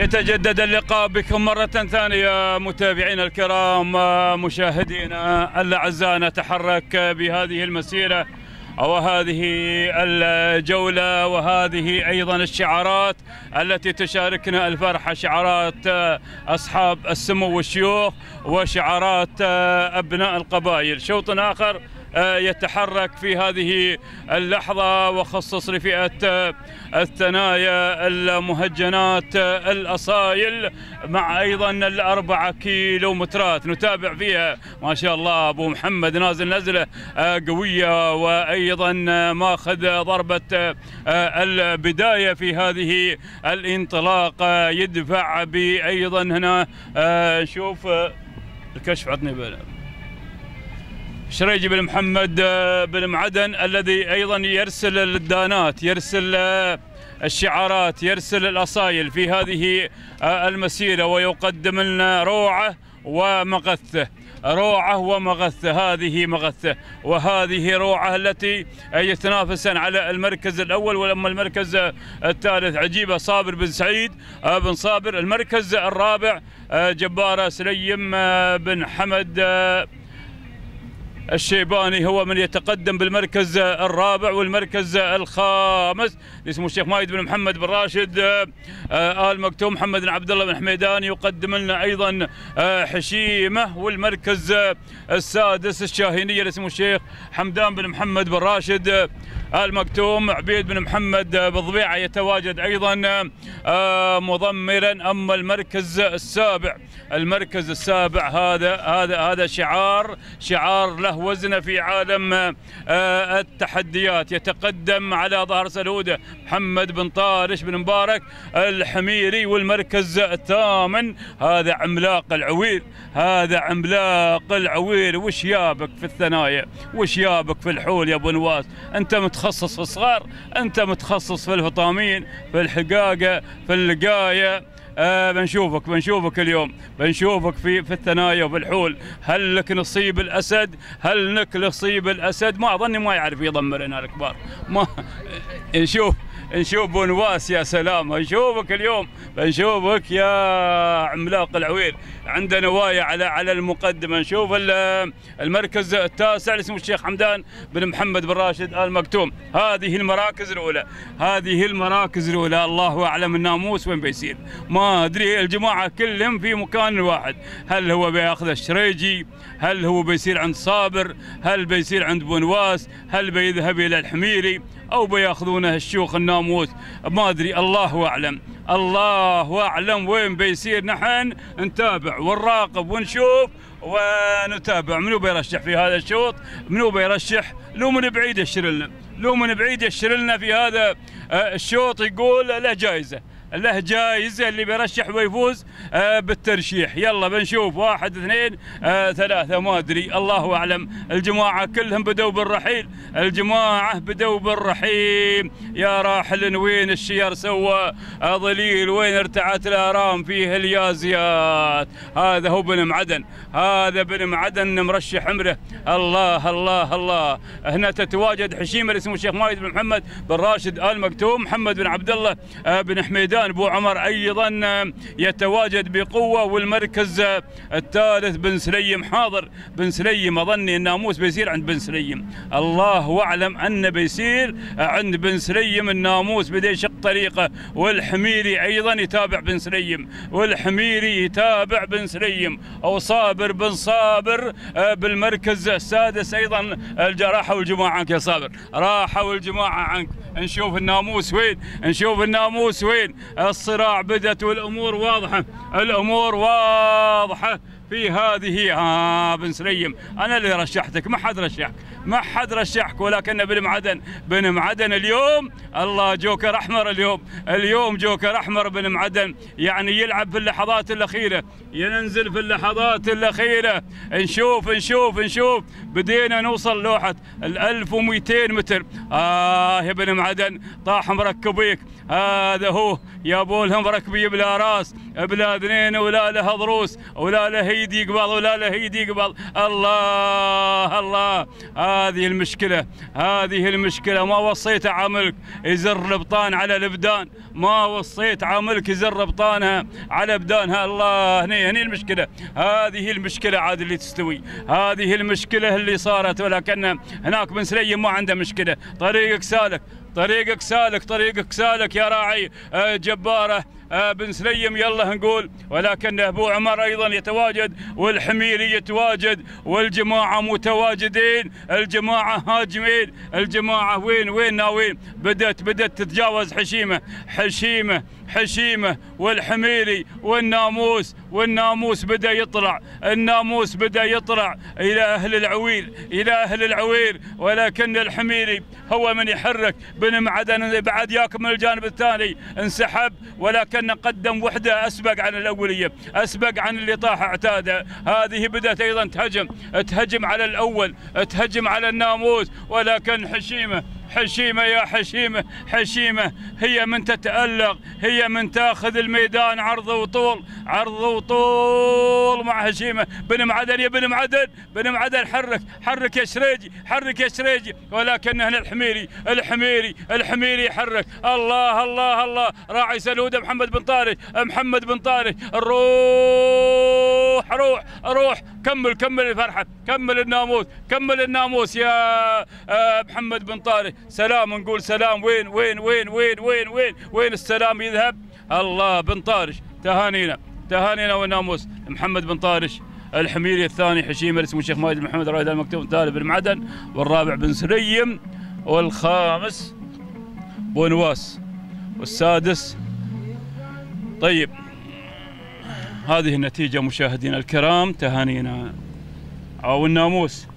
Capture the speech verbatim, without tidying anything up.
يتجدد اللقاء بكم مرة ثانية متابعينا الكرام، مشاهدينا الأعزاء. نتحرك بهذه المسيرة وهذه الجولة وهذه أيضا الشعارات التي تشاركنا الفرحة، شعارات أصحاب السمو والشيوخ وشعارات أبناء القبائل. شوط آخر يتحرك في هذه اللحظة وخصص لفئة الثنايا المهجنات الأصايل مع أيضا الأربعة كيلومترات نتابع فيها ما شاء الله أبو محمد نازل نزلة قوية وأيضا ماخذ ضربة البداية في هذه الانطلاقة. يدفع بأيضا هنا نشوف الكشف عطني بلا شريجي بن محمد بن معدن الذي أيضا يرسل الدانات، يرسل الشعارات، يرسل الأصايل في هذه المسيرة ويقدم لنا روعة ومغثة، روعة ومغثة. هذه مغثة وهذه روعة التي يتنافسان على المركز الأول، ولما المركز الثالث عجيبة صابر بن سعيد بن صابر. المركز الرابع جبارة سليم بن حمد الشيباني هو من يتقدم بالمركز الرابع. والمركز الخامس اسمه الشيخ مايد بن محمد بن راشد آل مكتوم. محمد بن عبد الله بن حميدان يقدم لنا ايضا حشيمه. والمركز السادس الشاهينيه اسمه الشيخ حمدان بن محمد بن راشد آل مكتوم. عبيد بن محمد بالضبيعه يتواجد ايضا مضمرا. اما المركز السابع، المركز السابع هذا هذا هذا شعار شعار له وزنه في عالم التحديات. يتقدم على ظهر سلوده محمد بن طارش بن مبارك الحميري. والمركز الثامن هذا عملاق العويل، هذا عملاق العويل. وش يابك في الثنايا، وش يابك في الحول يا ابو نواس؟ انت متخصص في الصغار، انت متخصص في الفطامين، في الحقاقه، في اللقايه. آه بنشوفك بنشوفك اليوم، بنشوفك في في الثنايا وفي الحول. هل لك نصيب الاسد؟ هل لك نصيب الاسد؟ ما اظني ما يعرف يضمر هنا الكبار. ما نشوف نشوف ابو نواس. يا سلام، نشوفك اليوم، بنشوفك يا عملاق العويل. عنده نوايا على على المقدمه. نشوف المركز التاسع اسمه الشيخ حمدان بن محمد بن راشد آل مكتوم. هذه المراكز الاولى، هذه المراكز الاولى. الله اعلم الناموس وين بيصير، ما ادري. الجماعه كلهم في مكان واحد. هل هو بياخذ الشريجي؟ هل هو بيصير عند صابر؟ هل بيصير عند ابو نواس؟ هل بيذهب الى الحميري او بياخذونه الشيوخ الناموس؟ ما ادري، الله اعلم، الله اعلم وين بيصير. نحن نتابع ونراقب ونشوف ونتابع منو بيرشح في هذا الشوط، منو بيرشح. لو من بعيد يشر لنا، لو من بعيد يشر لنا في هذا الشوط يقول له جائزه، له جائزة اللي بيرشح ويفوز بالترشيح. يلا بنشوف واحد اثنين ثلاثة ما أدري، الله أعلم. الجماعة كلهم بدوا بالرحيل، الجماعة بدوا بالرحيل. يا راحل وين الشير سوى ظليل، وين ارتعت الآرام فيه اليازيات. هذا هو بن معدن، هذا بن معدن مرشح عمره. الله الله الله. هنا تتواجد حشيمة اسمه الشيخ مايد بن محمد بن راشد آل مكتوم. محمد بن عبد الله بن حميدان ابو عمر ايضا يتواجد بقوه. والمركز الثالث بن سليم حاضر. بن سليم اظني الناموس بيصير عند بن سليم، الله اعلم انه بيصير عند بن سليم الناموس بدا يشق طريقه. والحميري ايضا يتابع بن سليم، والحميري يتابع بن سليم. او صابر بن صابر بالمركز السادس ايضا. راحوا الجماعه عنك يا صابر، راحوا الجماعه عنك. نشوف الناموس وين، نشوف الناموس وين. الصراع بدت والامور واضحه، الامور واضحه في هذه. ها بن سليم انا اللي رشحتك، ما حد رشحك، ما حد رشحك، ولكن بن معدن، بن معدن اليوم الله جوكر احمر. اليوم اليوم جوكر احمر بن معدن، يعني يلعب في اللحظات الاخيره، ينزل في اللحظات الاخيره. نشوف نشوف نشوف بدينا نوصل لوحه ال ألف ومئتين متر. اه يا بن معدن طاح مركبيك. هذا هو يا بولهم ركبي بلا راس بلا اذنين ولا له ضروس ولا له يدي قبل ولا له يدي قبل. الله الله. هذه المشكلة، هذه المشكلة. ما وصيت عاملك يزر الابطان على الابدان، ما وصيت عاملك يزر ابطانها على ابدانها. الله، هني هني المشكلة، هذه المشكلة عاد اللي تستوي، هذه المشكلة اللي صارت. ولكن هناك بن سليم ما عنده مشكلة، طريقك سالك، طريقك سالك، طريقك سالك يا راعي جبارة بن سليم، يلا نقول. ولكن ابو عمر ايضا يتواجد، والحميري يتواجد، والجماعه متواجدين، الجماعه هاجمين، الجماعه وين وين ناويين. بدات بدات تتجاوز حشيمه حشيمه حشيمه والحميري والناموس، والناموس بدا يطلع، الناموس بدا يطلع الى اهل العوير، الى اهل العوير. ولكن الحميري هو من يحرك. بن معدن بعد ياك من الجانب الثاني انسحب، ولكن قدم وحده اسبق عن الاوليه، اسبق عن اللي طاح اعتاده. هذه بدات ايضا تهجم، تهجم على الاول، تهجم على الناموس. ولكن حشيمه حشيمه يا حشيمه حشيمه هي من تتألق، هي من تاخذ الميدان عرض وطول، عرض وطول مع حشيمه. بن معدن يا بن معدن، بن معدن حرك حرك يا شريجي، حرك يا شريجي. ولكن هنا الحميري الحميري الحميري يحرك. الله الله الله، راعي سلوده محمد بن طارق، محمد بن طارق، روح روح روح، كمل كمل الفرحه، كمل الناموس، كمل الناموس يا محمد بن طارق. سلام، نقول سلام. وين وين وين وين وين وين وين السلام يذهب؟ الله، بن طارش تهانينا، تهانينا والناموس. محمد بن طارش، الحميري الثاني حشيمه اسمه الشيخ ماجد محمد رائد المكتوم، الثالث بن معدن، والرابع بن سليم، والخامس بونواس، والسادس. طيب، هذه النتيجه مشاهدينا الكرام، تهانينا. او الناموس